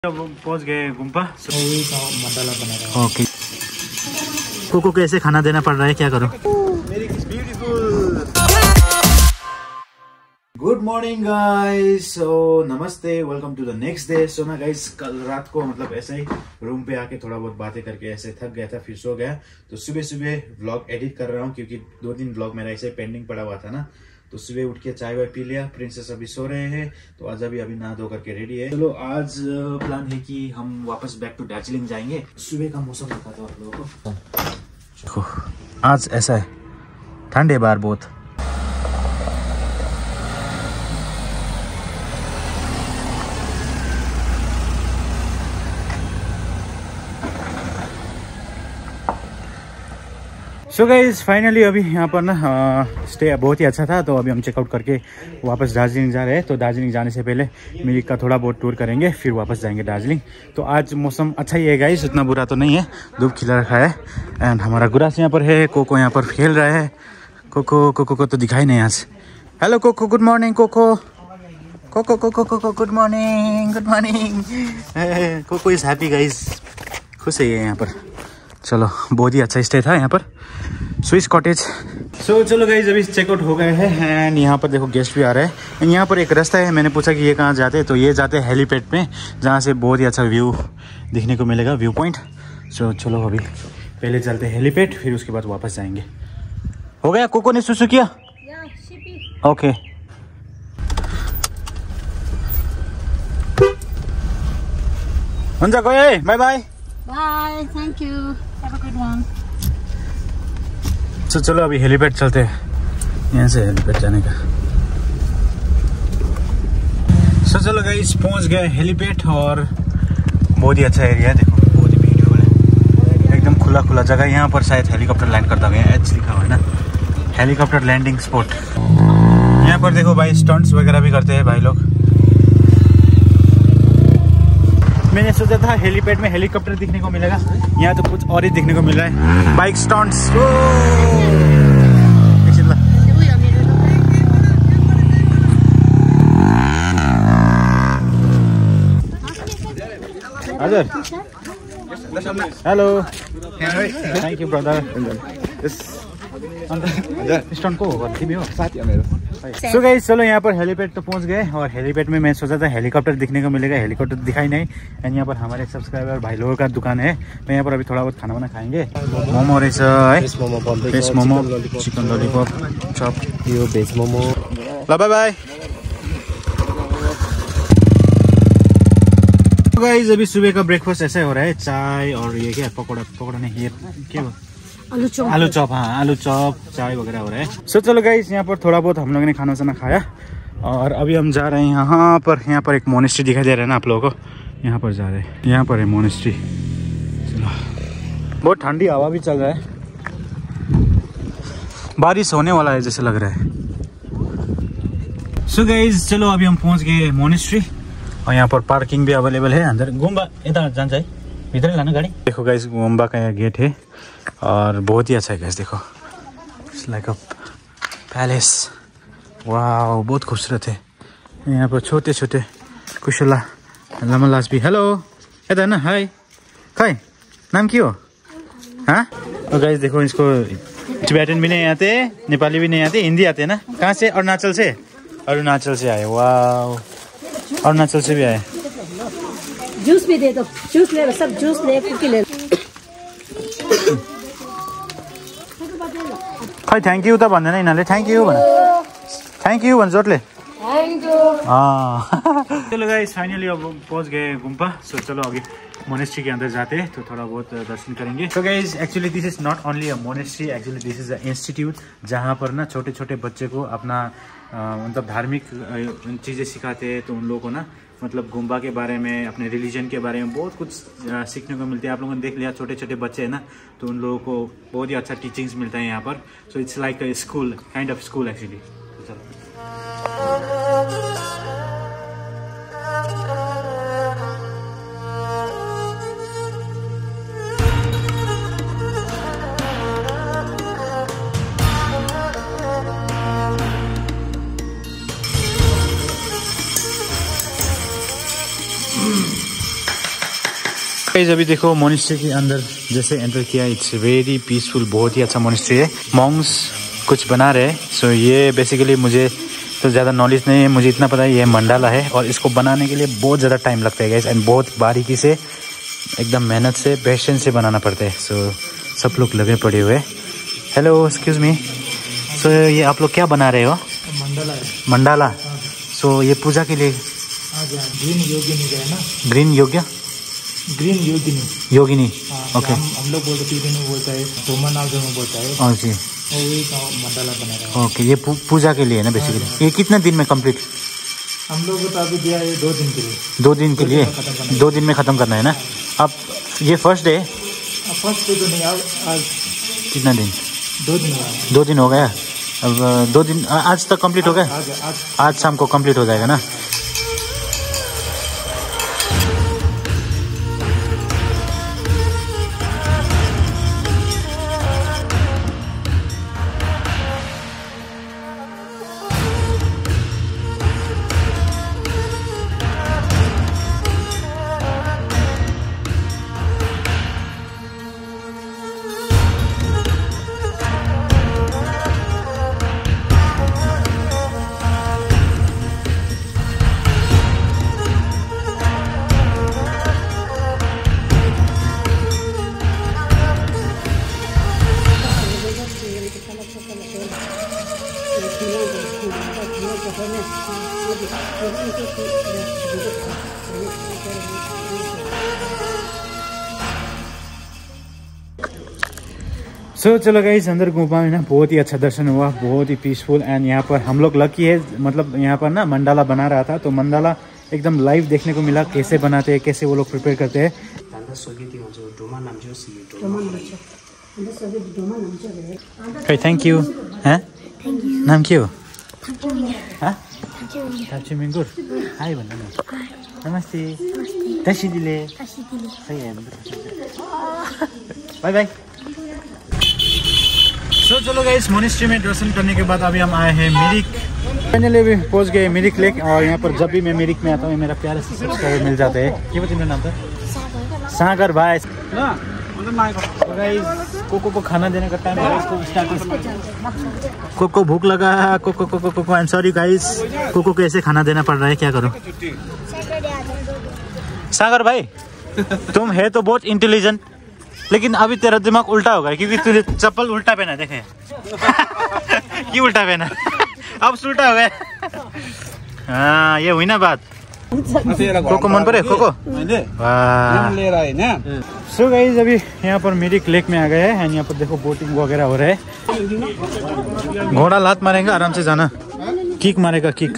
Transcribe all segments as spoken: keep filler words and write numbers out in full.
पहुंच गए गुम्पा। मंडाला बना रहा है। ओके, कोको कैसे खाना देना पड़ रहा है, क्या करो। गुड मॉर्निंग गाइस, सो नमस्ते, welcome to the next day. So ना गाइस, कल रात को मतलब ऐसे ही रूम पे आके थोड़ा बहुत बातें करके ऐसे थक गया था, फिर सो गया। तो सुबह सुबह व्लॉग एडिट कर रहा हूँ क्योंकि दो तीन व्लॉग मेरा ऐसे पेंडिंग पड़ा हुआ था ना। तो सुबह उठ के चाय वाय पी लिया। प्रिंसेस अभी सो रहे हैं, तो आज अभी अभी नहा धो करके रेडी है। चलो आज प्लान है कि हम वापस बैक टू दार्जिलिंग जाएंगे। सुबह का मौसम रखा था आप लोगों को, देखो आज ऐसा है, ठंड है बाहर बहुत। सो गाइज फाइनली अभी यहाँ पर ना स्टे बहुत ही अच्छा था, तो अभी हम चेकआउट करके वापस दार्जिलिंग जा रहे हैं। तो दार्जिलिंग जाने से पहले मिरिक का थोड़ा बहुत टूर करेंगे, फिर वापस जाएंगे दार्जिलिंग। तो आज मौसम अच्छा ही है गाइज, उतना बुरा तो नहीं है, धूप खिला रखा है। एंड हमारा गुरास यहाँ पर है, कोको यहाँ पर खेल रहा है। कोको कोको को तो दिखाई नहीं आज। Hello Coco, good morning Coco. Coco Coco Coco good morning, good morning. Coco is happy guys, खुश है ये यहाँ पर। चलो बहुत ही अच्छा स्टे था यहाँ पर, स्विस कॉटेज। सो so, चलो गाइज अभी चेकआउट हो गए हैं। एंड यहाँ पर देखो गेस्ट भी आ रहे हैं। यहाँ पर एक रास्ता है, मैंने पूछा कि ये कहाँ जाते हैं, तो ये जाते हैं हेलीपैड पे, जहाँ से बहुत ही अच्छा व्यू दिखने को मिलेगा, व्यू पॉइंट। सो so, चलो अभी पहले चलते हैं हेलीपैड, फिर उसके बाद वापस जाएंगे। हो गया, कोको ने सुसु किया? ओके हुन्छ गए, bye bye. Bye, thank you. Have a good one. तो चलो अभी हेलीपैड चलते हैं, यहाँ से हेलीपैड जाने का। सो so, चलो गाइस पहुँच गए हेलीपैड, और बहुत ही अच्छा एरिया है, देखो बहुत ही ब्यूटीफुल है, एकदम खुला खुला जगह। यहाँ पर शायद हेलीकॉप्टर लैंड करता गया, एच लिखा हुआ है ना, हेलीकॉप्टर लैंडिंग स्पॉट। यहाँ पर देखो भाई स्टंट्स वगैरह भी करते हैं भाई लोग। मैंने सोचा था हेलीपैड में हेलीकॉप्टर दिखने को मिलेगा, यहाँ तो कुछ और ही दिखने को मिल रहा है, बाइक स्टंट्स। हजुर, hello, thank you brother. Stunt को हो, तिमी हो साथी हो मेरो। सो गाइस चलो यहाँ पर हेलीपैड तो पहुँच गए, और हेलीपैड में मैं सोचा था हेलीकॉप्टर दिखने को मिलेगा, हेलीकॉप्टर दिखाई नहीं। एंड यहाँ पर हमारे सब्सक्राइबर भाई लोगों का दुकान है, तो यहाँ पर अभी थोड़ा बहुत खाना वाना खाएंगे। मोमो रहेछ है, भेज मोमो, चिकन ललीपप, चप, यो भेज मोमो। ल बाय बाय गाइस। अभी सुबह का ब्रेकफास्ट ऐसा हो रहा है, चाय और ये क्या पकौड़ा, पकौड़ा नहीं, ये क्या आलू चॉप, आलू चॉप, हाँ आलू चॉप, चाय वगैरह हो रहा है। सो so, चलो गाइस यहाँ पर थोड़ा बहुत हम लोगों ने खाना वाना खाया, और अभी हम जा रहे हैं यहाँ पर। यहाँ पर एक मोनेस्ट्री दिखाई दे रहा है ना आप लोगों को, यहाँ पर जा रहे हैं, यहाँ पर है मोनेस्ट्री। चलो बहुत ठंडी हवा भी चल रहा है, बारिश होने वाला है जैसे लग रहा है। सो so, गाइस चलो अभी हम पहुँच गए मोनेस्ट्री, और यहाँ पर पार्किंग भी अवेलेबल है। अंदर गुम्बा यता जान्छ है, भित्रै लानु गाडी। देखो गाइस गुम्बा का यहाँ गेट है, और बहुत ही अच्छा है गाइस, देखो इट्स लाइक अ पैलेस। वाह बहुत खूबसूरत है। यहाँ पर छोटे छोटे कुशला लमलास भी। हेलो यता ना, हाय खै नाम के हो? हाँ तो गाइस देखो, इसको टिबेटन भी नहीं आते, नेपाली भी नहीं आते, हिंदी आते है ना। कहाँ से? अरुणाचल से, अरुणाचल से आए। वाह अरुणाचल से भी आए। जूस भी दे दो, जूस ले लो, सब जूस ले, कुकी ले लो। खै थ्याङ्क यू त भन्दैन यिनीहरूले, थ्याङ्क यू भन, थ्याङ्क यू भन्छ जोडले। चलो गाइस फाइनली अब पहुंच गए गुम्पा। सो चलो अभी मोनेस्ट्री के अंदर जाते हैं, तो थोड़ा बहुत दर्शन करेंगे। तो guys actually this is not only a monastery, actually this is a institute, जहाँ पर ना छोटे छोटे बच्चे को अपना मतलब धार्मिक चीज़ें सिखाते हैं। तो उन लोगों को ना मतलब गुम्बा के बारे में, अपने रिलीजन के बारे में बहुत कुछ सीखने को मिलते हैं। आप लोगों ने देख लिया छोटे छोटे बच्चे हैं ना, तो उन लोगों को बहुत ही अच्छा टीचिंग्स मिलता है यहाँ पर। So it's like a school, kind of school actually. तो चलो गाइस अभी देखो मोनेस्ट्री के अंदर जैसे एंटर किया, इट्स वेरी पीसफुल, बहुत ही अच्छा मोनेस्ट्री है। मॉन्क्स कुछ बना रहे हैं। सो so, ये बेसिकली मुझे तो ज़्यादा नॉलेज नहीं है, मुझे इतना पता है ये मंडाला है और इसको बनाने के लिए बहुत ज़्यादा टाइम लगता है गाइस, एंड बहुत बारीकी से एकदम मेहनत से पेशेंस से बनाना पड़ता है। सो so, सब लोग लगे पड़े हुए। हेलो एक्सक्यूज़ मी, सो ये आप लोग क्या बना रहे हो? मंडाला है। मंडाला। सो so, ये पूजा के लिए ग्रीन योगिनी है ना, ग्रीन योग्य ग्रीन योगिनी योगिनी ओके। हम हम लोग बोलते हैं, बोलता है डोमन नाम जो बोलता है। हाँ जी, वही मंडाला बना रहा है। ओके, ये पूजा के लिए है ना बेसिकली। ये कितने दिन में कंप्लीट? हम लोग को तो अभी दिया है दो दिन के लिए। दो दिन के लिए, दो दिन में ख़त्म करना है ना। अब ये फर्स्ट डे, फर्स्ट डे तो नहीं, आज कितना दिन? दो दिन हुआ है। दो दिन हो गया। अब दो दिन आज तक कंप्लीट हो गया। आज आज आज शाम को कंप्लीट हो जाएगा ना। सो so, चलो गाइस अंदर घूमा है ना, बहुत ही अच्छा दर्शन हुआ, बहुत ही पीसफुल। एंड यहाँ पर हम लोग लकी है, मतलब यहाँ पर ना मंडाला बना रहा था, तो मंडाला एकदम लाइव देखने को मिला, कैसे बनाते हैं, कैसे वो लोग प्रिपेयर करते हैं। Thank you. हैं नाम के हो? थाप्चे मिङ्गुर। हाई भन्नु न। नमस्ते दसी दिले। Bye bye. सो so, चलो गाइस मोनेस्ट्री में दर्शन करने के बाद अभी हम आए हैं मिरिक। फाइनली भी पहुंच गए मिरिक लेक। और यहाँ पर जब भी मैं मिरिक में आता हूँ मेरा प्यारे से सब्सक्राइबर मिल जाते हैं। क्या बताइए मेरा नाम था? सागर भाई। तो गाइस कोको को खाना देने का टाइम है, इसको स्टार्ट। कोको भूख लगा। Coco Coco Coco I am sorry guys, Coco को ऐसे खाना देना पड़ रहा है, क्या करूँ? सागर भाई तुम है तो बहुत इंटेलिजेंट, लेकिन अभी तेरा दिमाग उल्टा होगा क्योंकि तूने चप्पल उल्टा पहना। देखे क्यों उल्टा पहना? अब उल्टा हो गया। हाँ ये हुई ना बात। कोको मन परे कोको। सो गाइस अभी यहाँ पर मिरिक लेक में आ गए हैं एंड यहाँ पर देखो बोटिंग वगैरह हो रहा है। घोड़ा लात मारेगा, आराम से जाना। किक मारेगा, किक।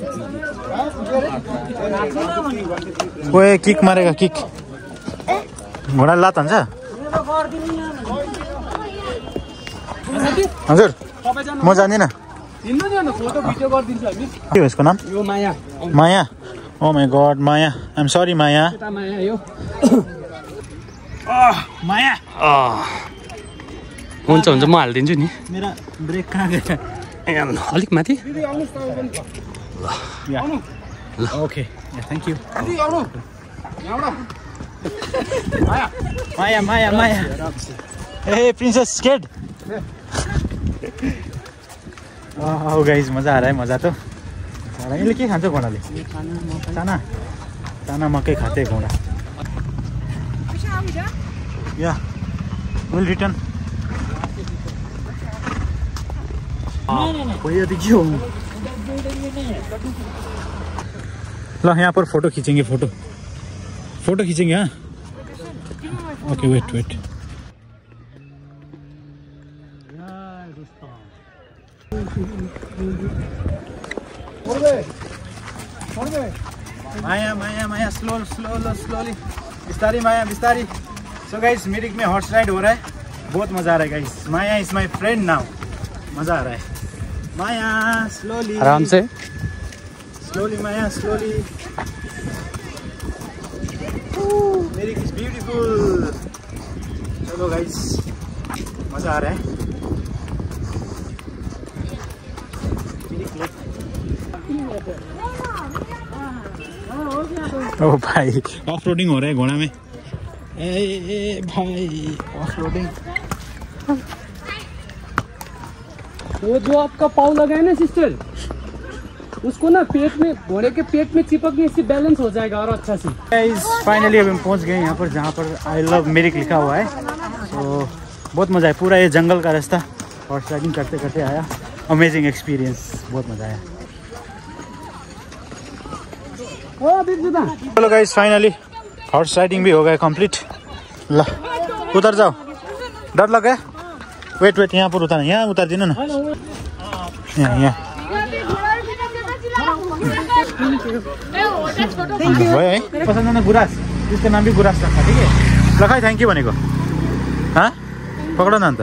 ओए किक मारेगा, किक। घोड़ा लात हान्छ। हजुर म जान्दिनँ। के हो यसको नाम? Maya. Maya. Oh my god Maya, I am sorry Maya. Maya हुन्छ हुन्छ म हालिदिन्छु नि। मेरा ब्रेक कहाँ गयो? अलिक माथि। Okay thank you. Maya Maya Maya. A princess skate. Oh guys मजा आ रहा है, मजा तो यसले के खान्छ घोडाले? चाना। चाना मकै खाते घोडा। या विल रिटर्न। के हो? ल यहाँ पर फोटो खींचेंगे, फोटो फोटो खींचेंगे। हाँ okay wait wait. Maya Maya Maya slow slow slowly बिस्तारी माया बिस्तारी। सो गाइस मिरिक में हॉर्स राइड हो रहा है, बहुत मजा आ रहा है guys. Maya is my friend now, मजा आ रहा है। माया स्लोली, आराम से slowly Maya slowly. Mirik is beautiful. चलो गाइस मजा आ रहा है। ओ भाई ऑफ रोडिंग हो रहा है घोड़ा में। ए भाई ऑफरोडिंग। वो जो आपका पाव लगा है ना सिस्टर, उसको ना पेट में, घोड़े के पेट में चिपकने से बैलेंस हो जाएगा और अच्छा से। गाइस फाइनली अभी हम पहुंच गए यहाँ पर जहाँ पर आई लव मिरिक लिखा हुआ है। तो बहुत मज़ा है, पूरा ये जंगल का रास्ता हॉर्स राइडिंग करते करते आया। अमेजिंग एक्सपीरियंस, बहुत मज़ा आया। चलो गाइस फाइनली हॉर्स राइडिंग भी हो गया कंप्लीट। ला उतर जाओ, डर लगा है? वेट वेट यहाँ पर उतर, यहाँ उतर देना ना, यहाँ यहाँ पसंद है ना गुरास, इसका नाम भी गुरास रखा, ठीक है लखा है। थैंक यू भनेको। हाँ पकड़ो ना अंत।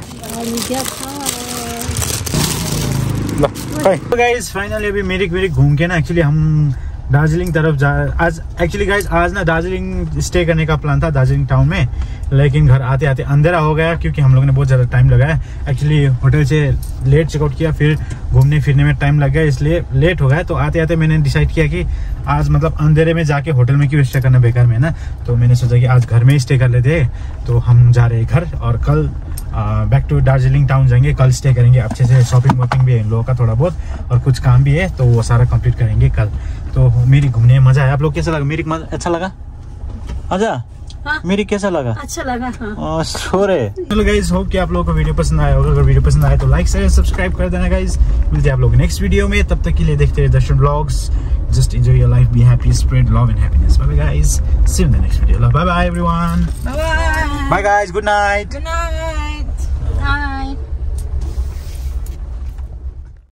तो गाइस फाइनली अभी मिरिक मिरिक घूम के ना एक्चुअली हम दार्जिलिंग तरफ जा आज एक्चुअली गाइस आज ना दार्जिलिंग स्टे करने का प्लान था दार्जिलिंग टाउन में, लेकिन घर आते आते अंधेरा हो गया क्योंकि हम लोगों ने बहुत ज़्यादा टाइम लगाया। एक्चुअली होटल से लेट चेकआउट किया, फिर घूमने फिरने में टाइम लग गया, इसलिए लेट हो गया। तो आते आते मैंने डिसाइड किया कि आज मतलब अंधेरे में जाके होटल में क्यों स्टे करना बेकार में ना, तो मैंने सोचा कि आज घर में ही स्टे कर लेते हैं। तो हम जा रहे हैं घर और कल बैक टू दार्जिलिंग टाउन जाएंगे। कल स्टे करेंगे अच्छे से, शॉपिंग वॉपिंग भी है इन लोगों का थोड़ा बहुत और कुछ काम भी है, तो वो सारा कंप्लीट करेंगे कल। तो मेरी घूमने में मजा आया। आप लोग कैसा लगा? मेरी अच्छा लगा? आजा हाँ? मेरी कैसा लगा? अच्छा लगा। हाँ। चलो गाइस होप कि आप लोगों को वीडियो पसंद आया होगा। अगर वीडियो पसंद आया तो लाइक शेयर सब्सक्राइब कर देना गाइस। मिलते हैं आप लोग नेक्स्ट वीडियो में, तब तक के लिए देखते रहिए Darshan vlogs. Just enjoy your life, be happy, spread love and happiness. Bye bye guys, see you in the next video. Bye bye everyone, bye bye guys, good night.